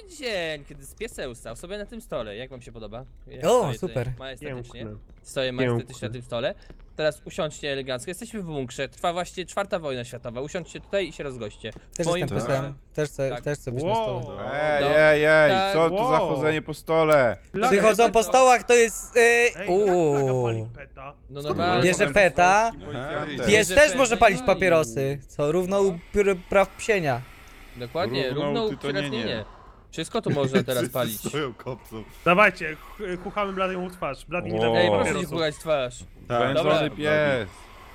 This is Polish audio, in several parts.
dzień, kiedy z pieseł stał sobie na tym stole. Jak wam się podoba? Ja O, stoję tutaj super. Majestatycznie. Piękne. Stoję majestatycznie Piękne. na tym stole. Teraz usiądźcie elegancko. Jesteśmy w bunkrze. Trwa właśnie 4. wojna światowa. Usiądźcie tutaj i się rozgoście. Też Moim jestem tak. pysem. Tak. Też chcę być na Wow. stole. Ej, Tak. co tu za Wow. chodzenie po stole? Przychodzą po stołach, to jest... Ej, jak Uuu. pali peta? No Skąd normalnie. Bierze peta. Policjantem. Pies Bierze też peta może i palić pali. papierosy, co równo u praw psienia. Dokładnie, Równo równo utytonienie. przyraznienie. Wszystko tu można teraz palić. Stoją kopcą. Dawajcie, chuchamy Blademu w twarz. Blady nie da Wow. Ej, mi proszę nie papierosów. pługać twarz. Wędzony Dobra. pies.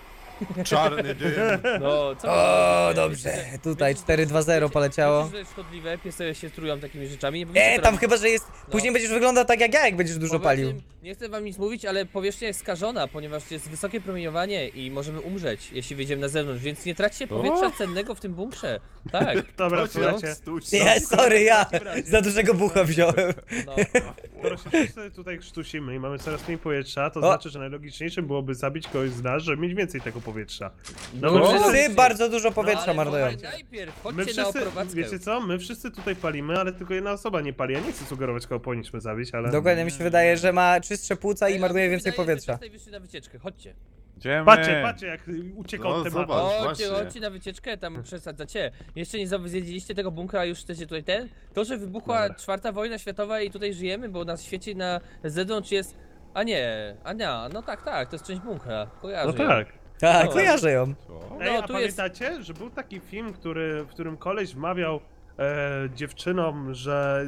Czarny dym. No, co O, wy dobrze. robicie? Tutaj Wiecie, 4-2-0 poleciało. Wiecie, że jest szkodliwe, pieseły się trują takimi rzeczami. Nie powinniście to Tam robić. chyba, że jest... Później będziesz wyglądał tak jak ja, jak będziesz dużo Poza palił. tym, nie chcę wam nic mówić, ale powierzchnia jest skażona, ponieważ jest wysokie promieniowanie i możemy umrzeć, jeśli wyjdziemy na zewnątrz, więc nie traćcie powietrza cennego w tym bunkrze. Tak. Dobra, słuchajcie. Nie, sorry, ja za dużego bucha wziąłem. No. Skoro się wszyscy tutaj krztusimy i mamy coraz mniej powietrza, to O. znaczy, że najlogiczniejsze byłoby zabić kogoś z nas, żeby mieć więcej tego powietrza. No, my wszyscy- Psy bardzo dużo powietrza ale marnują. słuchaj, najpierw My chodźcie na wszyscy, oprowadzkę. wiecie co, my wszyscy tutaj palimy, ale tylko jedna osoba nie pali. Ja nie chcę sugerować, kogo powinniśmy zabić, ale... Dokładnie, mi się wydaje, że ma czystsze płuca i Ej, marnuje mi się więcej wydaje, powietrza. że tutaj wyszli na wycieczkę, chodźcie. Idziemy. Patrzcie, jak ucieka No, od tematu. zobacz. Chodźcie, właśnie. chodźcie na wycieczkę, tam przesadzacie. Jeszcze nie zwiedziliście tego bunkra, a już chcecie tutaj ten? To, że wybuchła Dobra. 4. wojna światowa i tutaj żyjemy, bo na świecie na zewnątrz jest... A nie, no tak, to jest część bunkra, kojarzę. No tak. Tak, No. kojarzę ją. Co? Ej, No, a tu jest- pamiętacie, że był taki film, w którym koleś wmawiał dziewczynom, że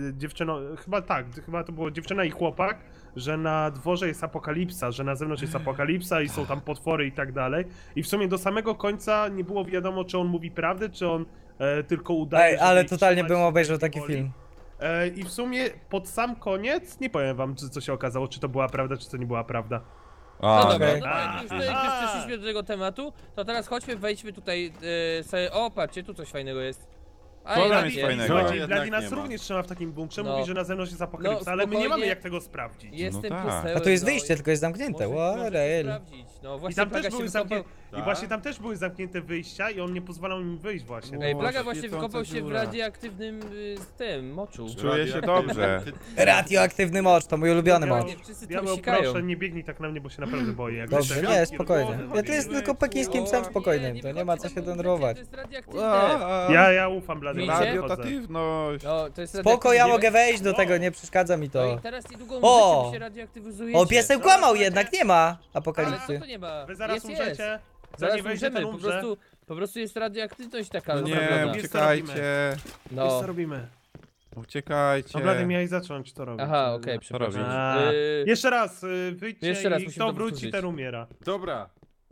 chyba to było dziewczyna i chłopak, że na dworze jest apokalipsa, że na zewnątrz jest apokalipsa i są tam potwory i tak dalej. I w sumie do samego końca nie było wiadomo, czy on mówi prawdę, czy on tylko udaje. Ej, żeby ale ich totalnie trzymać bym w obejrzał takiej taki woli. film. I w sumie pod sam koniec, nie powiem wam, co się okazało, czy to była prawda, czy to nie była prawda. No A, dobra, okej. dobra, już tutaj jak przeszliśmy do tego tematu, to teraz chodźmy, wejdźmy tutaj sobie... O, patrzcie, tu coś fajnego jest. A Co jednak tam jest jest. fajnego? Słuchajcie, jednak Blady nas nie ma. również trzyma w takim bunkrze, No. mówi, że na zewnątrz jest apokalipsa, No, ale my nie mamy spokojnie. jak tego sprawdzić. Jestem No tak. posełem, A tu jest no i wyjście, tylko jest zamknięte. możecie Warel. sprawdzić. No I właśnie tam Plaga też się były wykopał... zamknięte. I właśnie tam też były zamknięte wyjścia i on nie pozwalał im wyjść właśnie. Ej, O, Plaga właśnie świecąca wykopał się w dziura. radioaktywnym tym moczu. Czuję się dobrze. Radioaktywny mocz, to mój ulubiony mocz. Nie, wszyscy Diabeł, tam sikają. proszę, nie biegnij tak na mnie, bo się naprawdę boję. Jak Dobrze, wiesz, nie, spokojnie. Ja to jest tylko pekińskim psem spokojnym, to nie ma co się denerwować. To jest radioaktywne. Ja ufam Blady. Widzicie? Radiotatywność. No, to jest Spoko, ja radioaktywne. mogę wejść do tego, nie przeszkadza mi No i to. teraz niedługo O! umrzecie, bo się radioaktywizujecie. O, pieseł kłamał jednak, nie ma Ale co apokalipsy. to nie ma? Wy zaraz jest. umrzecie. Zaraz Zanim wejdzie, umrzemy, ten po umrze. prostu jest radioaktywność taka. No nie, zrobiona. Wiesz, co uciekajcie. Wiesz No. co robimy? Uciekajcie. No Blady, miałeś zacząć to robić. Aha, okej, przepraszam. robić? Jeszcze raz, wyjdźcie Jeszcze raz i musimy kto to wróci, powtórzyć. ten umiera. Dobra.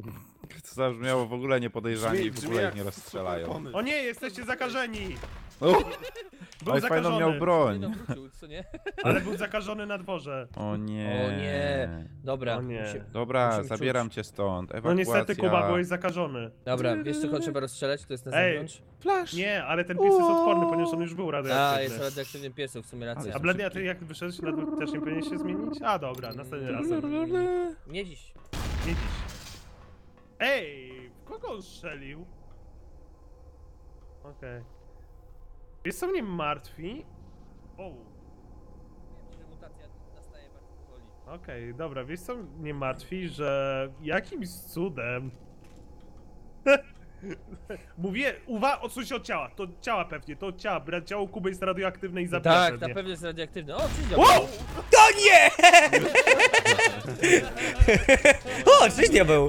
To zabrzmiało w ogóle niepodejrzanie i w ogóle ich jak nie rozstrzelają. super pomysł. O nie, jesteście zakażeni! O, Był ale fajną miał zakażony, Nie broń. no, wrócił, co nie? ale był zakażony na dworze. O nie. O nie. Dobra. O nie. Dobra, Musimy zabieram cię stąd. No Ewakuacja. niestety, Kuba, byłeś zakażony. Dobra, wiesz co trzeba rozstrzelać? To jest na Ej. zewnątrz. Flash. Nie, ale ten pies jest odporny, ponieważ on już był A, jest radioaktywny. radioaktywny piesów, w sumie racja. A Blady, a ty jak wyszedłeś na dwór, też nie powinieneś się zmienić? A dobra, następnym razem. Nie dziś. Nie dziś. Ej, w kogo on strzelił? Okej. Wiesz co mnie martwi? O, Że mutacja nastaje bardzo powoli. okej, dobra, wiesz co mnie martwi, że jakimś cudem... Mówię, odsuń się od ciała, to od ciała pewnie, to od ciała, ciało Kuby jest radioaktywne i zabija Tak, pewnie. na pewno jest radioaktywny. O, przyjdzie. Wow! To nie! O, czyś nie był.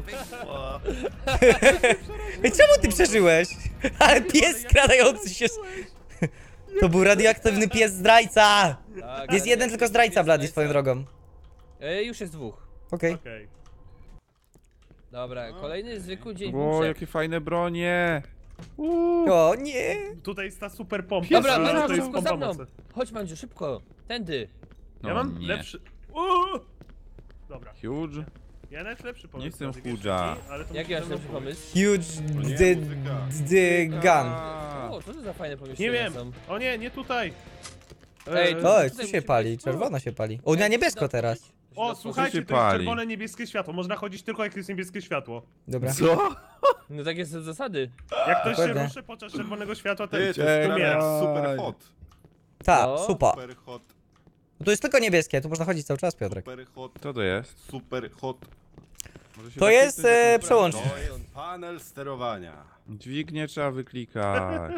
Ej, czemu ty przeżyłeś? Ale pies skradający się... To był radioaktywny pies zdrajca! Tak, Jest jeden tylko zdrajca, Blady, swoją drogą. Już jest dwóch. Okej. Okej. Dobra, kolejny zwykły dzień w O, bunkrze. jakie fajne bronie. O nie! Tutaj jest ta super pompa, Dobra, że Mandziu, to jest szybko pompa za mną. mocy. Chodź, Mandziu, szybko. Tędy. No Ja mam nie. lepszy... Uuu! Dobra, Huge. ja nawet lepszy pomysł. chcę Blady, wiesz, Huge'a. jaki, ale to Jaki musi masz ze lepszy mną pomysł? Huge nie, the, muzyka. the gun. O, co to za fajne Nie pomieszczenia wiem. są? O nie, nie tutaj. Ej, Eee, to- O, tutaj co się musimy pali? być- Czerwono się pali. O, na niebiesko teraz. O, słuchajcie, się to jest pali? czerwone, niebieskie światło. Można chodzić tylko jak jest niebieskie światło. Dobra. Co? No takie są zasady. Jak ktoś się Dokładnie. ruszy podczas czerwonego światła, to Ty, to jest prawie umiera. jak super hot. Ta, No. supa. Super hot, Tu jest tylko niebieskie, tu można chodzić cały czas, Piotrek. super hot, Co to jest? super hot. Może się To jest nacisnąć na tą przełącznik. To jest panel sterowania. Dźwignię trzeba wyklikać.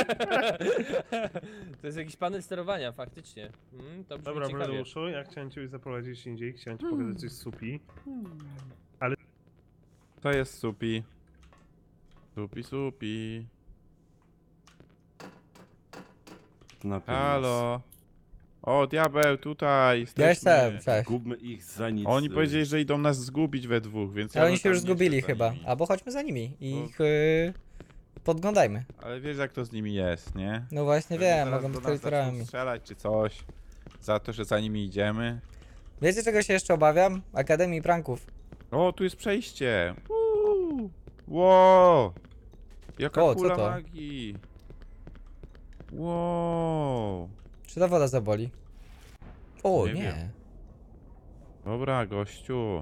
To jest jakiś panel sterowania, faktycznie. To brzmi Dobra, ciekawie. Bladeuszu, ja chciałem cię zaprowadzić gdzieś indziej, chciałem ci pokazać coś z supi. To jest supi. Supi. Na pewno. Halo. O, diabeł, tutaj Ja jestem, jesteśmy. cześć. Gubmy ich za nic. Oni powiedzieli, że idą nas zgubić we dwóch, więc ja Ale oni bym się już tam nie zgubili szedł za chyba. nimi. Albo chodźmy za nimi i No. ich podglądajmy. Ale wiesz jak to z nimi jest, nie? No właśnie Pewnie wiem, zaraz mogą do być nas zaczną traitorami. strzelać czy coś. Za to, że za nimi idziemy. Wiecie czego się jeszcze obawiam? Akademii Pranków. O, tu jest przejście. Wow. Jaka O, co kula to? magii. Wow. Czy ta woda zaboli? O, Nie nie. wiem. Dobra, gościu.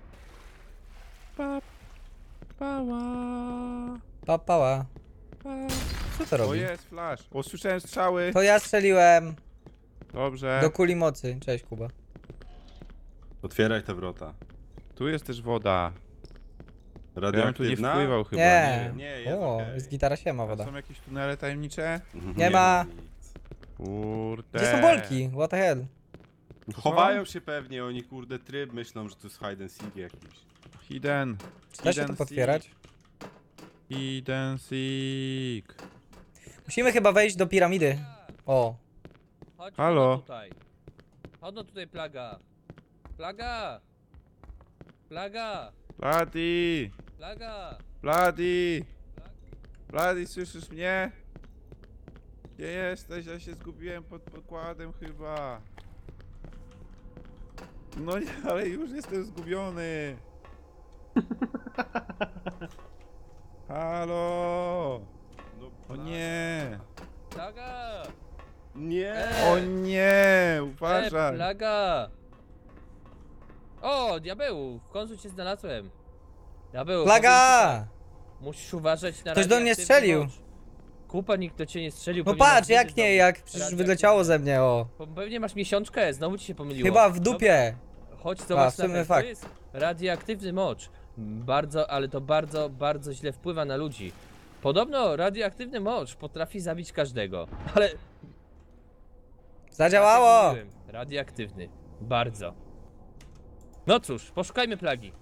Pała. Papała. Co to O, robi? jest flash. O, słyszałem strzały. To ja strzeliłem Dobrze. do kuli mocy. Cześć, Kuba. Otwieraj te wrota. Tu jest też woda. Ja bym tu nie Radioaktywna? wpływał chyba. Nie. Nie, jest O, okej. jest gitara siema A woda. są jakieś tunele tajemnicze? Nie ma. nic. Kurde. Gdzie są bolki? What the hell? Chowają się pewnie, oni kurde tryb myślą, że to jest hide and seek jakiś. Hidden. Czy da się to Hidden potwierać? seek. Hidden seek. Musimy chyba wejść do piramidy. O, Chodź, Halo? Chodź tutaj. Chodź no tutaj, plaga. Plaga! Plaga! Bloody. Plaga! Bloody. Bloody, słyszysz mnie? Gdzie jesteś? Ja się zgubiłem pod pokładem chyba. No nie, ale już jestem zgubiony. Halo. No, O nie. Plaga! Nie! O nie, uważaj. Plaga! O, diabeł! W końcu cię znalazłem. Diabeł, plaga! musisz uważać na Ktoś do mnie radioaktywny strzelił. mocz. Kupa, nikt do ciebie nie strzelił. No pewnie masz patrz, jak wiedzę nie, znowu. jak przecież wyleciało ze mnie, o. Pewnie masz miesiączkę, znowu ci się pomyliło. Chyba w dupie. Dobra, chodź, A, zobacz w na sumie ten. fakt. To jest radioaktywny mocz. Bardzo, ale to bardzo źle wpływa na ludzi. Podobno radioaktywny mocz potrafi zabić każdego, ale... Zadziałało! Tak jak mówiłem, radioaktywny. Bardzo. No cóż, poszukajmy plagi.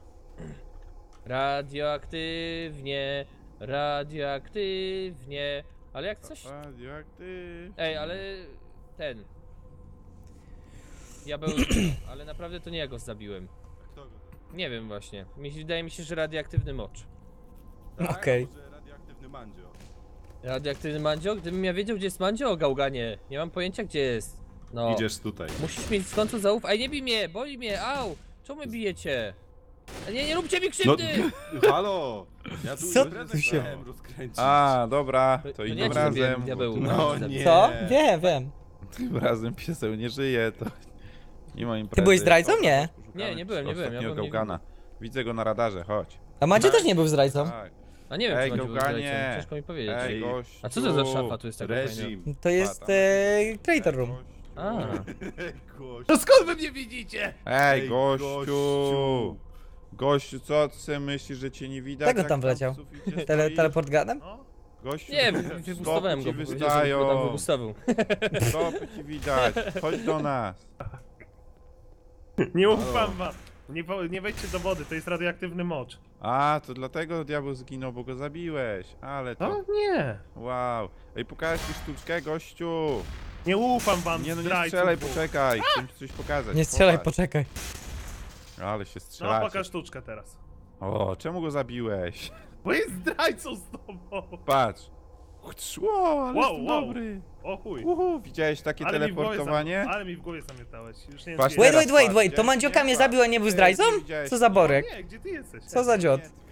Radioaktywnie, radioaktywnie. Ale jak coś... Radioaktywny. Ej, ale... ten... Ja był... ale naprawdę to nie ja go zabiłem. Kto go? Nie wiem właśnie. Wydaje mi się, że radioaktywny mocz. Tak, Okej. może radioaktywny mandzio. Radioaktywny Mandzio? Gdybym ja wiedział, gdzie jest Mandzio, gałganie. Nie mam pojęcia, gdzie jest. No. Idziesz tutaj. Musisz mieć w końcu zaufać. Ej, nie bij mnie, boli mnie, au! Czemu mnie bijecie? Nie róbcie mi krzywdy! Halo! Ja tu Co imprezę tu się- chciałem rozkręcić. A, dobra, to To nie innym ja cię zabiłem, razem. diabeł. No nie. Co? Wiem. Tym razem pieseł nie żyje, to nie ma imprezy. byłeś zdrajcą? Nie. Nie byłem, ja Ostatniego byłem gałgana. Widzę go na radarze, chodź. A Mandzio też nie był zdrajcą. Tak. A nie wiem, Ej, czy Mandzio był gałganie. zdrajcą. Ciężko mi powiedzieć. Ej, Ej, gościu. A co to za szafa tu jest taka fajna? Reżim. To jest Traitor Room. A. To skąd wy mnie widzicie? Ej, gościu. Gościu, co ty sobie myślisz, że cię nie widać? Kto jak tam wleciał? w suficie stoisz? Teleport ganem? No. Gościu, Nie, stopy wygustowałem go, ci bo powiedział, że go tam wystają. wygustował. Stopy ci widać. Chodź do nas. Nie ufam wam. Nie wejdźcie do wody, to jest radioaktywny mocz. A, to dlatego diabeł zginął, bo go zabiłeś. Ale to... No nie. Wow. Ej, pokażesz mi sztuczkę, gościu. Nie ufam wam, Nie no, nie zdrajców. strzelaj, poczekaj. Chcę ci coś pokazać. Nie strzelaj, Popatrz. poczekaj. Ale się No strzelacie. pokaż sztuczkę teraz. O, czemu go zabiłeś? Bo jest zdrajcą z tobą. Patrz. Szło, ale Wow, jestem wow. dobry. O chuj. Widziałeś takie Ale mi w głowie teleportowanie? Ale mi w głowie zamiatałeś. Już nie Patrz wiem, Wait, teraz, to widziałeś Mandzioka mnie mnie? zabił, a nie był zdrajcą? Widziałeś Co za mnie? borek? Nie, gdzie ty jesteś? Co za dziot?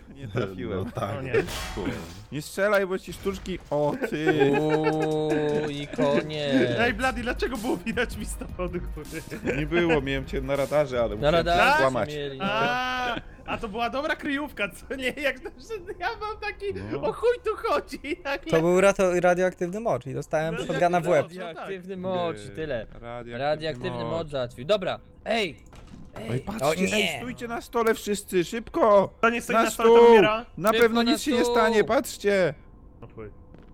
Nie trafiłem. No tak. O nie. Nie strzelaj, bo ci sztuczki... O ty! Uuu, i koniec. Ej, Blady, dlaczego było widać mi stopy od góry? Nie było, miałem cię na radarze, ale Na musiałem radarze cię złamać. mieli, no. A to była dobra kryjówka, co nie? Jak ja mam taki, No. o chuj tu chodzi, nagle. To był radioaktywny mocz i dostałem shotguna w łeb. Radioaktywny moc, Nie, tyle. radioaktywny Radioaktywny moc załatwił. Dobra, ej! Oj, Ej, patrzcie, O nie. ej, stójcie na stole wszyscy, szybko! To nie stoi na Na stole, to stół! umiera. Na Szybko pewno na nic się nie stół! stanie, patrzcie! O chuj.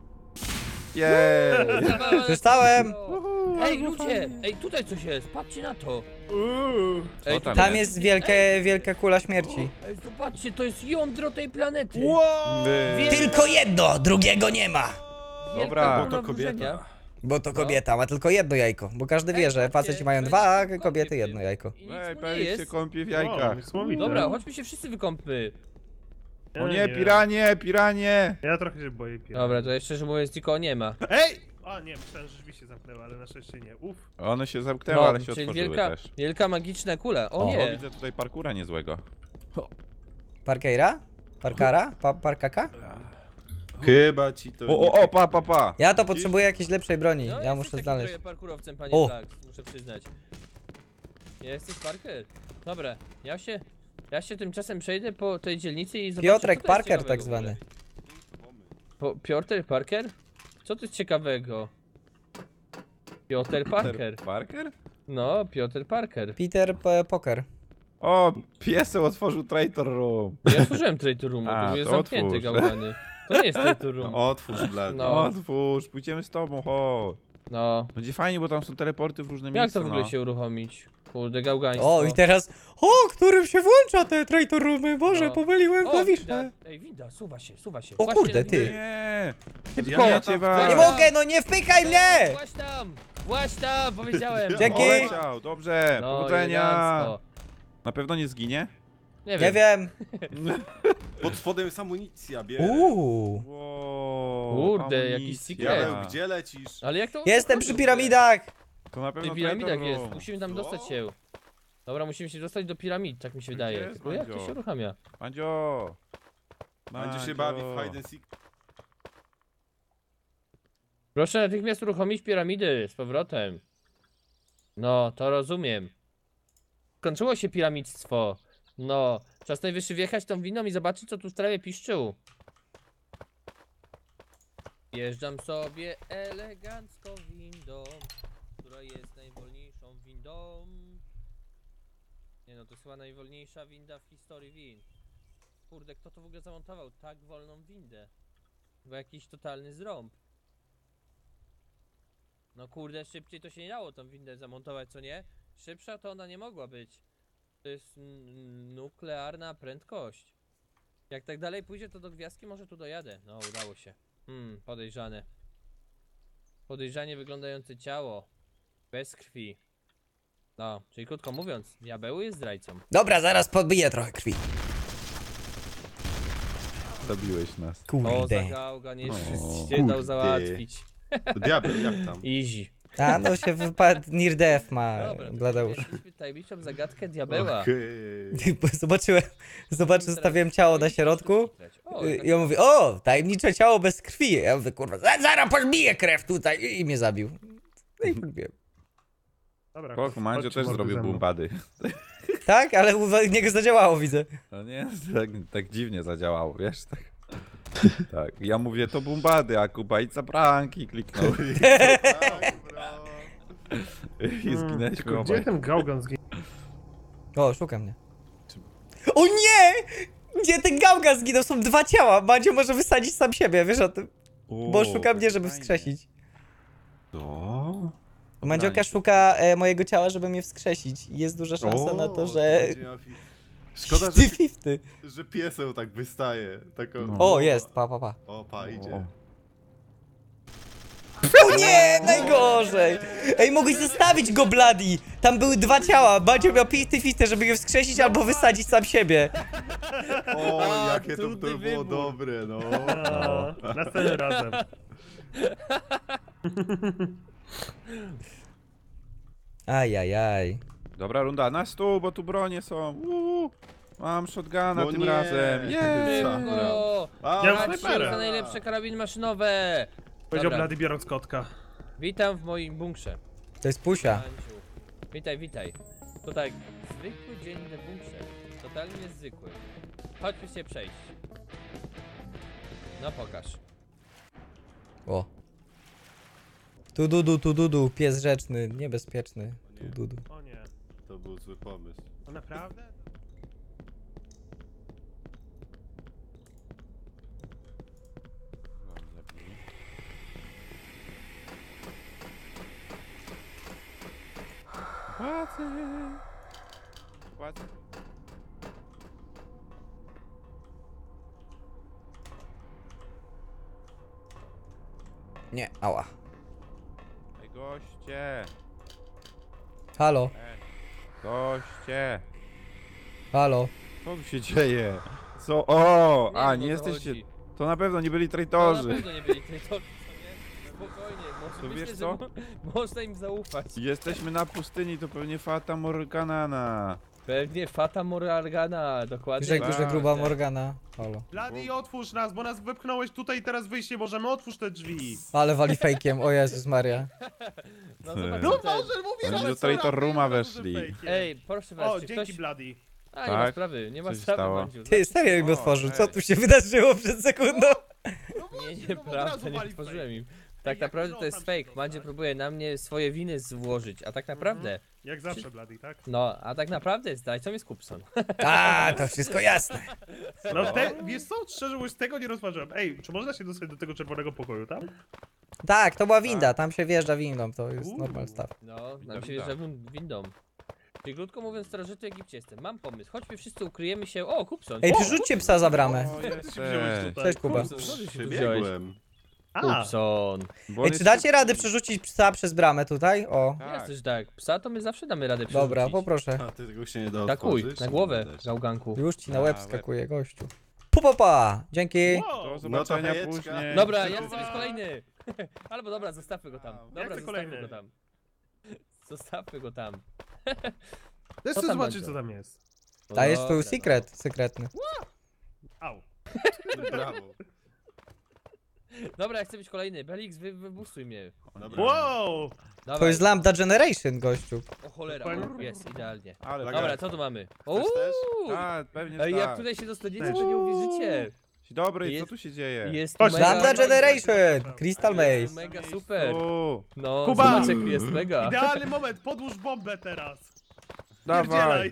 Jej! Dostałem! Ej, ludzie! Ej, tutaj coś jest, patrzcie na to! Ej, tam Tam jest wielka kula śmierci. Ej, zobaczcie, to jest jądro tej planety! My... Tylko jedno, drugiego nie ma. Wielka Dobra. kula Bo to kobieta. burzenia. Bo to kobieta ma tylko jedno jajko. Bo każdy wie, że faceci mają dwa, a kobiety jedno jajko. I nic Ej, mu nie Pelik się jest. kąpie w O, jajkach. niesamowite. Dobra, chodźmy się wszyscy wykąpmy. O nie, piranie, piranie! Ja trochę się boję pier... Dobra, to jeszcze, szczerze mówiąc, tylko nie ma. Ej! O nie, myślałem, że drzwi się zamknęły, ale na szczęście nie. Uff. One się zamknęły, ale się czyli otworzyły wielka, też. wielka magiczna kula. O O, O, nie! widzę tutaj parkura niezłego. Parkeira? Parkara? Parkaka? Chyba ci to... O, pa! Ja to potrzebuję jakiejś lepszej broni. No, Ja jesteś muszę takim znaleźć. trochę parkurowcem, panie O. Flax, muszę przyznać. Jesteś Parker? Dobra, ja się tymczasem przejdę po tej dzielnicy i zobaczę, Piotrek co to jest Parker ciekawego tak w ogóle. zwany. Piotrek Parker? Co to jest ciekawego? Piotr Parker. Parker? No, Piotr Parker. Peter Poker. O, pieseł otworzył Traitor Room. Ja otworzyłem Traitor Room, A, to jest to zamknięty otwórz. gałgany. To nie jest Traitor Room. Otwórz, Blady. No. Otwórz, pójdziemy z tobą, chodź. No. Będzie fajnie, bo tam są teleporty w różne Jak miejsca, to w ogóle no. się uruchomić? Kurde, gałgaństwo. O, i teraz... O, którym się włącza te traitor roomy? Boże, No. pomyliłem O, klawisze. winda. Ej, winda, suwa się. O Właśnie kurde, na ty. windę. Nie! Szybko. Ja cię was. Nie mogę, no nie wpychaj mnie! Właź tam, powiedziałem. Dzięki. O, leciał, dobrze, No, powodzenia! elegancko. Na pewno nie zginie? Nie Nie wiem. wiem. Pod spodem jest amunicja, bierz. Wow, Kurde, jakiś amunicja. secret. Diabeł, gdzie lecisz? Ale jak to... Jestem przy piramidach! To na W pewno tych piramidach Traitor jest, Room. musimy tam Co? dostać się. Dobra, musimy się dostać do piramid, tak mi się wydaje. jest Tylko jak to Mandzio? się uruchamia? Mandzio! Będzie się Mandzio. bawi w hide and seek. Proszę natychmiast uruchomić piramidy z powrotem. No, to rozumiem. Skończyło się piramidstwo. No, czas najwyższy wjechać tą windą i zobaczyć, co tu w trawie piszczył. Jeżdżam sobie elegancko windą, która jest najwolniejszą windą. Nie no, to jest chyba najwolniejsza winda w historii win. Kurde, kto to w ogóle zamontował tak wolną windę? Chyba jakiś totalny zrąb. No kurde, szybciej to się nie dało tą windę zamontować, co nie? Szybsza to ona nie mogła być. To jest nuklearna prędkość. Jak tak dalej pójdzie, to do gwiazdki może tu dojadę. No, udało się. Podejrzane. Podejrzanie wyglądające ciało. Bez krwi. No, czyli krótko mówiąc, diabeł jest zdrajcą. Dobra, zaraz podbiję trochę krwi. Zabiłeś nas. O, za Kurde. gałgan jeszcze O, się dał kurde. załatwić. To diabeł, jak tam? Easy. A, no się wypadł, Near Death ma Dobra, Bladeusz. mieliśmy tajemniczą zagadkę diabeła. Okej. Zostawiłem ciało na środku. O, I on mówi, o, tajemnicze ciało bez krwi. Ja mówię, kurwa, zaraz podbiję krew tutaj. I mnie zabił. No i podbiłem. Dobra, Och, Mandzio chodźcie, też mordy, zrobił ze mną. bumbady. Tak, ale u niego zadziałało, widzę. No nie, tak dziwnie zadziałało, wiesz, tak. Tak, ja mówię to bumbady, a Kuba idź za pranki, kliknął Tak, bro. i zginęliśmy Tylko obaj. gdzie ten gałgan zginął? O, szuka mnie. O nie! Gdzie ten gałgan zginął? Są dwa ciała. Mandzio może wysadzić sam siebie, wiesz o tym. Bo szuka mnie, żeby wskrzesić. Co? Mandzioka szuka mojego ciała, żeby mnie wskrzesić. I jest duża szansa na to, że... będzie miał Szkoda, że, 50-50. że pieseł tak wystaje. Taką... No. O, jest, pa. O, pa, idzie. O. O nie, najgorzej! Ej, mogłeś zostawić go, Bloody! Tam były dwa ciała. Mandzio miał 50-50, żeby je wskrzesić albo wysadzić sam siebie. O, A, jakie to trudny było wybór. dobre, no. Następnym razem. Ajajaj. Dobra runda, na stół, bo tu bronie są. Mam shotguna No tym nie. razem. Jest! Szybko! Ja mam Brać się snajperę. za najlepsze karabiny maszynowe! Powiedział Dobra. Blady biorąc kotka. Witam w moim bunkrze. To jest pusia. Andziu. Witaj, witaj. To tak, zwykły dzień w bunkrze. Totalnie zwykły. Chodźmy się przejść. No pokaż. O. Tu dudu, pies rzeczny, niebezpieczny. Tu dudu. O nie. To był zły pomysł. No naprawdę? Płacę. Płacę. Nie, ała. Ej, goście. Halo, Goście. halo. Co tu się dzieje? Co? O! Nie A, wiem, nie o co jesteście... chodzi. To na pewno nie byli No, na traitorzy. pewno nie byli traitorzy, co nie? Spokojnie, To może wiesz myślę, co? że można im zaufać. Jesteśmy na pustyni, to pewnie Fata Morgana. Pewnie Fata Morgana, dokładnie. Grzeg, tak. że gruba Morgana. Halo. Blady, otwórz nas, bo nas wypchnąłeś tutaj i teraz wyjść nie możemy. Otwórz te drzwi. Ale wali fejkiem, o Jezus Maria. No zobacz, No co to jest. może mówię, Oni że do Traitor Rooma weszli. Ej, proszę was, O, czy dzięki ktoś... Blady. A, nie ma Tak? sprawy, nie ma Co się sprawy, stało? Mandziu. Ty, serio im O, otworzył, co ej. tu się wydarzyło przed sekundą? No Nie, właśnie, no od nieprawda, razu nie wali otworzyłem fake. im. Tak jak naprawdę no, to jest tam się fake, dostać? Mandzie próbuje na mnie swoje winy złożyć, a tak naprawdę... Jak zawsze Blady, tak? No, a tak naprawdę zdrajcą jest Kupson. A, to wszystko jasne. No wiesz co, szczerze mówiąc, tego nie rozważyłem. Ej, czy można się dostać do tego czerwonego pokoju tam? Tak, to była winda, tam się wjeżdża windą, to jest Uuu. normal stuff. No, nam Witam, się wjeżdża windą. Czyli krótko mówiąc, starożytny Egipcie jestem. Mam pomysł, chodźmy wszyscy ukryjemy się... O, Kupson! Ej, przerzućcie psa za bramę. O, Jak ty się wziąłeś jesteś. tutaj? Cześć, Kuba. Kupson, skąd ty się tu wziąłeś? Przybiegłem. A, Kupson! Bo Ej, jest czy dacie szybki. radę przerzucić psa przez bramę tutaj? O, Tak. Jasne, że tak. Psa to my zawsze damy radę przerzucić. dobra, poproszę. A ty tego się nie da Takuj, otworzyć? na głowę, Nie da się. gałganku. Już ci na łeb Na łeb. skakuje, gościu. Pupopa, dzięki. wow. Do No to zobaczenia hejeczka. później. Dobra, ja Kuba. chcę być kolejny. Albo dobra, zostawmy go tam. Ja Dobra, chcę zostawmy kolejny. go tam. Zostawmy go tam. Też Co chcę tam zobaczyć, będzie? co tam jest. No A jest tu dobra, secret, sekretny. Au. Brawo. Dobra, ja chcę być kolejny. Belix, wybustuj mnie. Dobra. Wow! Dawaj. To jest Lambda Generation, gościu. O cholera, Dokładnie. jest, idealnie. Ale Dobra, co tu mamy? Chcesz też? Tak, pewnie Ej, tak. jak tutaj się dostaniecie, Też. to nie uwierzycie. Dzień dobry, co Jest- tu się dzieje? Jest Chodź, mega... Lambda Generation, Crystal Maze. Mega super. O, No, Kuba! zobacz jaki jest mega. Idealny moment, podłóż bombę teraz. dawaj. Pierdzielaj.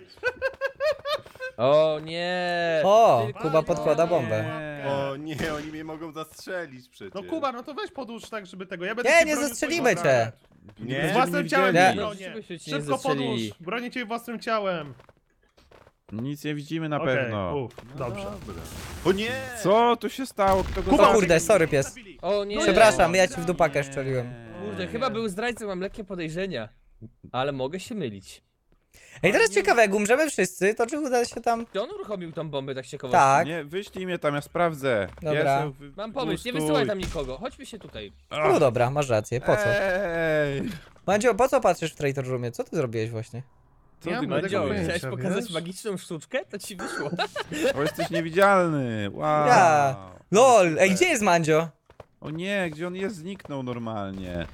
O nie! O, Tylko Kuba nie. podkłada bombę. Nie. O nie, oni mnie mogą zastrzelić przecież. No Kuba, no to weź podłóż tak, żeby tego. Ja będę Nie, cię nie bronił zastrzelimy swoim cię. Nie, Z własnym ciałem Nie. cię bronię. Żebyście się nie Szybko zastrzelili. podłóż. Bronię cię własnym ciałem. Nic nie widzimy na Okej, pewno. dobrze. Dobra. O nie! Co tu się stało? Kto go Kuba, zabił? kurde, sorry pies. O nie! Przepraszam, ja ci w dupakę Nie. szczeliłem. Kurde, chyba był zdrajcą, mam lekkie podejrzenia. Ale mogę się mylić. Ej, teraz ciekawe, jak umrzemy wszyscy, to czy uda się tam... Czy on uruchomił tą bombę tak ciekawości? Tak. Nie, wyślij mnie tam, ja sprawdzę. Dobra. Pieseł, Mam pomysł, nie pustuj. wysyłaj tam nikogo. Chodźmy się tutaj. No dobra, masz rację, po co? Ej, Mandzio, po co patrzysz w Traitor Roomie? Co ty zrobiłeś właśnie? co Ja ty mam Mandzio, tego Mandzio? pojęcia, chciałeś pokazać wiesz? magiczną sztuczkę? To ci wyszło. O, jesteś niewidzialny. Wow. Ja. LOL, Super. ej, gdzie jest Mandzio? O nie, gdzie on jest? Zniknął normalnie.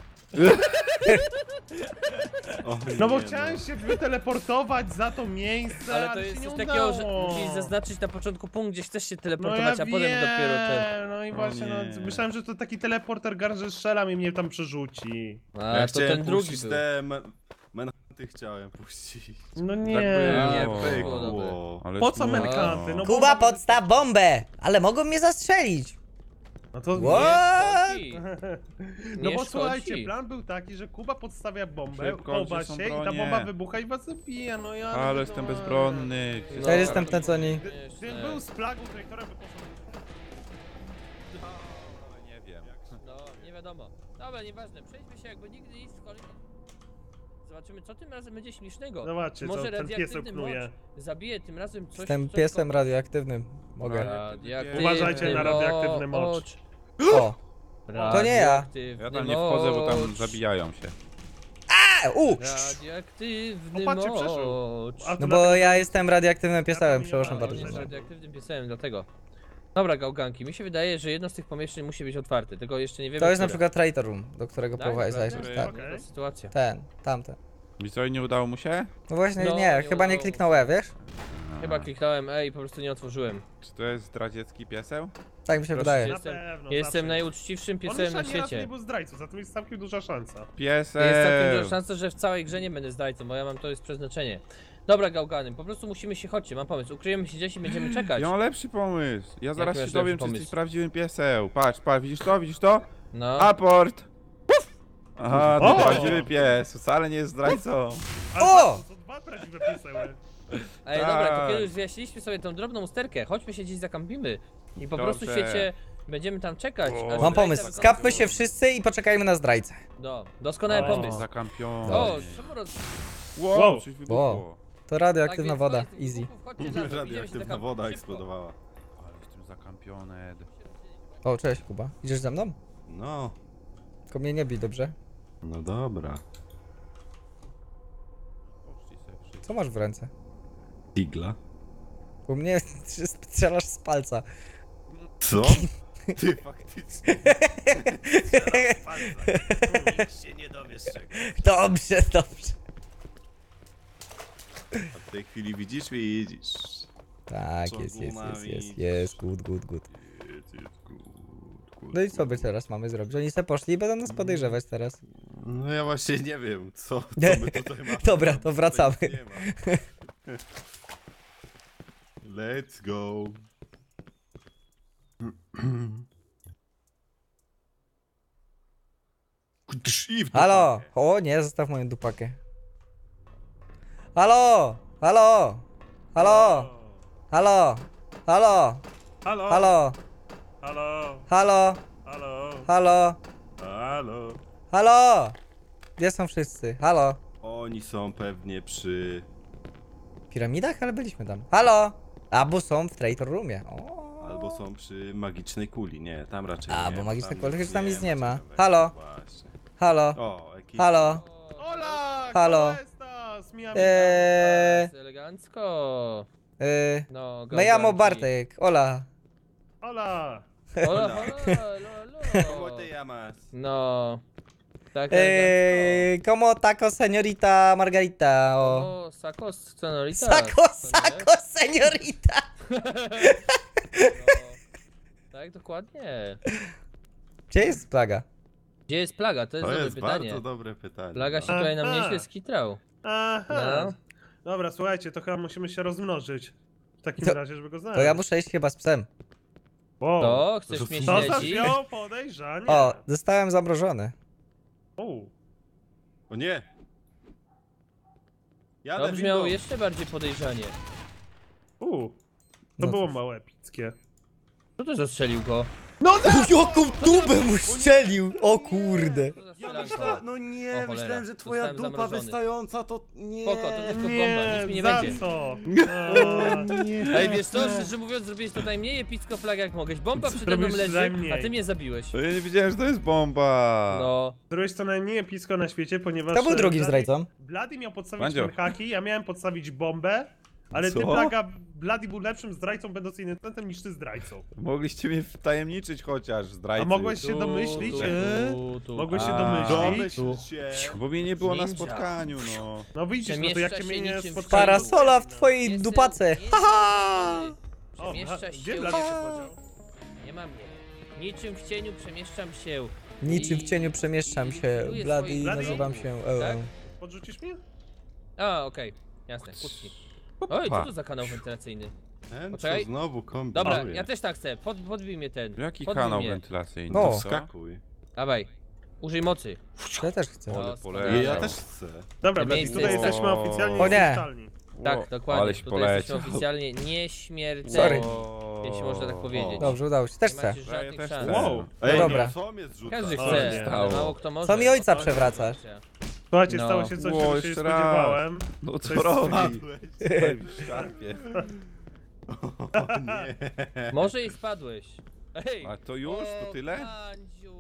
O, No bo nie, chciałem się wyteleportować za to miejsce, Ale to się jest nie coś takiego, że udało. musisz zaznaczyć na początku punkt, gdzie chcesz się No teleportować, ja a potem dopiero ten... no i O właśnie, nie. no, myślałem, że to taki teleporter garże strzela i mnie tam przerzuci. A, Ja to chciałem ten drugi puścić był. te Manhunty chciałem puścić. No nie. nie, Nie pykło. pykło. Ale Po co smutno. menkanty? No Kuba, bomba- podstaw bombę! Ale mogą mnie zastrzelić! No to... What? Szkodzi. No Nie bo słuchajcie, szkodzi. plan był taki, że Kuba podstawia bombę, Szybko, chowa gdzie są się i ta bronie? bomba wybucha i was zabija, no ja... Ale no, jestem bezbronny. Gdzie No. To jestem ten, co nie... Gdybym był z plagą traitora, by poszedł... Nie wiem. No, nie wiadomo. Dobra, nieważne, przejdźmy się jakby nigdy nic, kolejny... Zobaczymy, co tym razem będzie śmiesznego. Zobaczcie, co Może ten piesek radioaktywny knuje. mocz zabije tym razem coś... Jestem coś piesem radioaktywnym. Mogę. Radioaktywny Uważajcie na radioaktywny mocz. O, To nie ja. Ja tam nie wchodzę, bo tam zabijają się. Radioaktywny O, patrzcie, przeszedł. mocz. A tu No na bo tym- ja jestem radioaktywnym piesełem, Ja przepraszam tam nie bardzo. ma. Jest radioaktywnym piesem, dlatego. Dobra, gałganki, mi się wydaje, że jedno z tych pomieszczeń musi być otwarte, tego jeszcze nie wiemy. To jest na które. przykład Traitor Room, do którego Tak, próbowałeś naprawdę? zajrzeć. Który- Tak. No, to sytuacja. Tamten. I co, i nie udało mu się? No właśnie, No, nie, nie chyba nie udało. kliknąłem, wiesz? Chyba kliknąłem i po prostu nie otworzyłem. Czy to jest zdradziecki pieseł? Tak mi się Proszę wydaje. cię. Na pewno, Jestem zawsze. najuczciwszym On piesem już na ani razu świecie. nie był zdrajcą, zatem jest całkiem duża szansa. Pieseł! Jest całkiem duża szansa, że w całej grze nie będę zdrajcą, bo ja mam to jest przeznaczenie. Dobra, gałgany, po prostu musimy się, chodźcie, mam pomysł, ukryjemy się gdzieś i będziemy czekać. Ja mam lepszy pomysł. Ja zaraz masz się dowiem, lepszy czy jesteś pomysł? prawdziwym pieseł. Patrz, widzisz to? Widzisz to? No, Aport! Aha, to O! prawdziwy pies, wcale nie jest zdrajcą. Ale O! to są dwa prawdziwe pieseły. ej, dobra, to tak. kiedy już wyjaśniliśmy sobie tą drobną usterkę, chodźmy się gdzieś zakampimy i po prostu Dobrze. świecie będziemy tam czekać. O. aż Mam zdrajca pomysł, wykończy- skapmy się wszyscy i poczekajmy na zdrajcę. No, doskonały O. pomysł. Zakampiony. O, czemu roz... Wow, Wow. coś wybuchło. Wow. To radioaktywna Tak, woda, więc koniec easy. tych wybuchów, chodźcie za mną, idziemy się Radioaktywna zakampić, woda szybko. eksplodowała. Ale jestem zakampiony. O, cześć Kuba. Idziesz ze mną? No, Tylko mnie nie bij, dobrze? no dobra. Poczcij sobie wszyscy. Co masz w ręce? Digla. U mnie strzelasz z palca. Co? Ty faktycznie. Nic się nie dowiesz czego. Dobrze, dobrze. A w tej chwili widzisz? Tak, Co jest, gumami? good. Jest, good. No i co by teraz mamy zrobić? Oni se poszli i będą nas podejrzewać teraz. No ja właśnie nie wiem, co my tutaj mamy. Dobra, to wracamy. Tutaj nic nie ma. Let's go. Halo! O nie, zostaw moją dupakę. Halo! Halo! Halo! Halo! Halo! Halo? Halo! Halo? Halo! Halo? Halo! Halo. Halo! Gdzie są wszyscy? Halo! Oni są pewnie przy... piramidach? Ale byliśmy tam. Halo! Albo są w Traitor Roomie. O. Albo są przy magicznej kuli. Nie, tam raczej A, nie. bo magicznej tam kuli, nic że tam nic nie ma. ciekawego. Halo? Właśnie. Halo! O, ekipa. Halo! Hola! Halo. ¿Cómo estás, mi amigo? Jest elegancko. No, Me llamo gałganki. Bartek. Hola. Hola! Hola, hola, ¿Cómo lolo. te llamas? No. Tak elegancko. Como taco señorita Margarita. O. O, sako, sonorita. Sako, sako, señorita. No. Tak, dokładnie. Gdzie jest plaga? Gdzie jest plaga? To jest To dobre jest pytanie. bardzo dobre pytanie. Plaga się no. tutaj nam Aha. nieźle skitrał. Aha! No. Dobra, słuchajcie, to chyba musimy się rozmnożyć. W takim To- razie, żeby go znaleźć. To ja muszę iść chyba z psem. Wow. To, chcesz mnie To śledzić? zawiął podejrzanie. O, zostałem zamrożony. O. O nie! Jadę To brzmiało windą. jeszcze bardziej podejrzanie. To No było cóż. małe epickie. Kto to zastrzelił go? No Jaką tubę mu strzelił! O kurde. Kto Ja zastrzelił myślałem, go? no O nie, cholera, myślałem, że twoja zostałem dupa zamrożony. wystająca to nie. Spoko, to tylko bomba, Nie, nic mi nie za będzie. co? Ej, wiesz co, szczerze mówiąc, zrobiłeś tutaj mniej epicko flag jak mogłeś. Bomba przede mną Zrobiłeś leży, najmniej. a ty mnie zabiłeś. To ja nie wiedziałem, że to jest bomba. No, Zrobiłeś to najmniej epicko na świecie, ponieważ... Kto był drugim Bloody- zdrajcą? Bloody miał podstawić Mandzio. haki, ja miałem podstawić bombę, ale ty, Co? Plaga, Bloody był lepszym zdrajcą będąc innym niż ty zdrajcą. Mogliście mnie wtajemniczyć chociaż, zdrajcy. A mogłeś się domyślić? Mogłeś się domyślić? Domyśl się. Bo mnie nie było na Ninja. spotkaniu, no. No widzisz, no to jak cię Przemieszcza mnie się nie niczym w spotkałeś... Parasola w twojej Jestem- dupace. jestem Haha! silny. O, Przemieszcza gdzie się... Bloody się podział? Nie ma mnie. Niczym w cieniu przemieszczam się. Niczym w I- cieniu przemieszczam się. i Bloody swoich- nazywam się. Tak? Podrzucisz mnie? A, okej. Jasne, kucnij. Oj, co to za kanał wentylacyjny? Ten co Poczekaj. znowu kombinuje. Dobra, ja też tak chcę. Podbij mnie ten. Jaki Podbij kanał mnie. wentylacyjny? No. Co? Skakuj. Dawaj. Użyj mocy. Ja też chcę. O, Ale wspaniale. poleciał. Ja też chcę. Dobra, To Bloody, miejsce tutaj jest- jesteśmy oficjalnie O nie. niezniszczalni. Tak, dokładnie. Aleś Tutaj jesteśmy poleciał. oficjalnie nieśmiertelni. Sorry. Jeśli można tak powiedzieć. Dobrze, udało się. Też Nie chcę. macie Ja żadnych też szans. chcę. Wow. Ej, dobra. no, co mnie zrzuca? Każdy O, chce, nie. ale mało kto może. Co mi ojca przewracasz? Słuchajcie, No. stało się coś, Ło, czego się nie jeszcze raz. spodziewałem. No To co jest robi? Spadłeś. Stoi w szarpie. O nie. Może i spadłeś. Ej! A to już? To tyle? Mandziu.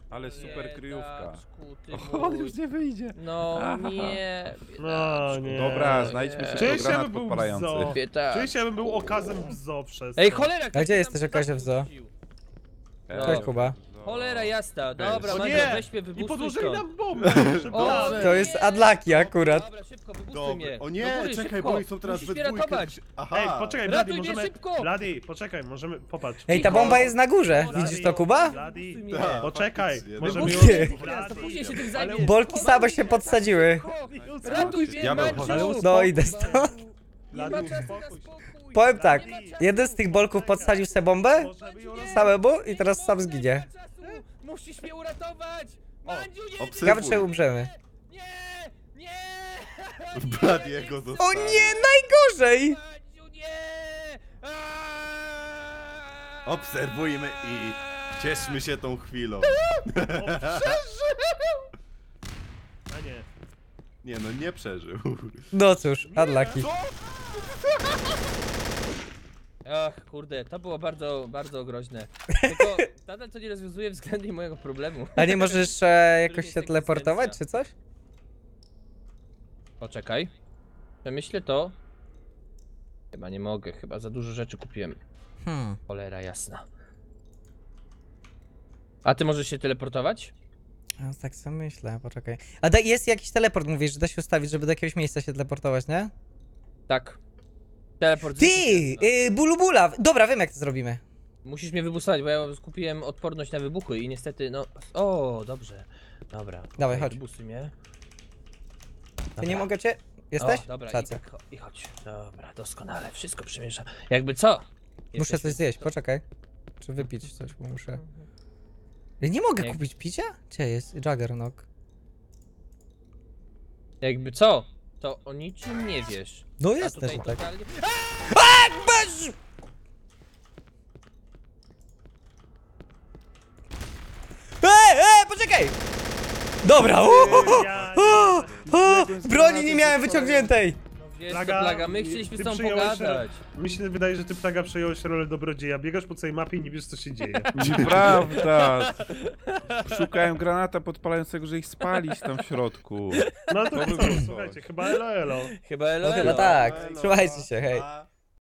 Ale super kryjówka. Biedaczku, ty On mój. już nie wyjdzie. No nie, No nie. Dobra, znajdźmy się Czuję po się, granat jakby był podpalający. zoo. biedaczku. Czuję się, jakbym był okazem w zoo przez Ej, to. cholera! A gdzie jesteś, okazie w zoo? Cześć, Kuba. Cholera jasna, dobra, O Mandzio, nie! weź mnie I wybustuj podłożyli stąd. nam bombę. O, To jest unlucky akurat. Dobra, szybko, wybustuj Dobra. mnie. O Do nie, góry, czekaj, szybko. bo oni są teraz Musisz we mnie dwójkę. ratować. Aha. Ej, poczekaj, Blady, Ratuj mnie możemy... szybko! Blady, poczekaj, możemy... Popatrz. Ej, ta bomba jest na górze. Widzisz to, Kuba? Blady, Wybustuj mnie. Tak. poczekaj, faktycznie. możemy Wybuchnie. już... Teraz, to później się tym Ale zajmiesz. Bolki same się podsadziły. Ratuj mnie, Diabeł, Mandziu! chodź. No, idę stąd. Nie ma Blady, czasu na uspokój się. spokój. Powiem tak, Nie ma czasu. jeden z tych bolków podsadził sobie bombę Możemy ją roz- samemu i teraz sam zginie. Nie ma czasu. Musisz mnie uratować! Mandziu, nie! obserwuj. Ciekawe, czy umrzemy. Nie! Nie! Bladiego został. O nie, najgorzej! Mandziu, nie! Obserwujmy i cieszmy się tą chwilą. A nie. Nie no, nie przeżył. No cóż, unlucky. Ach, kurde, to było bardzo, bardzo groźne. Tylko nadal to nie rozwiązuje względnie mojego problemu. A nie możesz jakoś się teleportować, czy coś? Poczekaj. Przemyślę to. Chyba nie mogę, chyba za dużo rzeczy kupiłem. Cholera jasna. A ty możesz się teleportować? No, tak sobie myślę, poczekaj. A jest jakiś teleport, mówisz, że da się ustawić, żeby do jakiegoś miejsca się teleportować, nie? Tak. Teleport. Ty! zwykły. Bulubula! Dobra, wiem jak to zrobimy. Musisz mnie wybustować, bo ja skupiłem odporność na wybuchy i niestety, no... O, dobrze. Dobra. Dawaj, okej, chodź. Wybustuj mnie. Ty nie mogę cię... Jesteś? O, dobra, Racja. i chodź. Dobra, doskonale, wszystko przemiesza. Jakby co? Muszę Jesteśmy- coś zjeść, poczekaj. Czy wypić coś, bo muszę... Ja nie mogę Nie. kupić picia? Gdzie jest? Juggernog. Jakby co? To o niczym nie wiesz. No A jest tutaj też tak. totalnie... Bez... Poczekaj! Dobra! Ja- Broni nie miałem wyciągniętej! Wiesz, Plaga, to plaga, my chcieliśmy z ty tobą przyjąłeś pogadać. Mi się wydaje, że ty, Plaga, przejąłeś rolę dobrodzieja. Biegasz po całej mapie i nie wiesz, co się dzieje. Nieprawda! Szukałem granata podpalającego, że ich spalić tam w środku. No to To by co, było coś. słuchajcie, chyba elo elo. Chyba elo, No chyba elo. tak. Trzymajcie się, hej. A.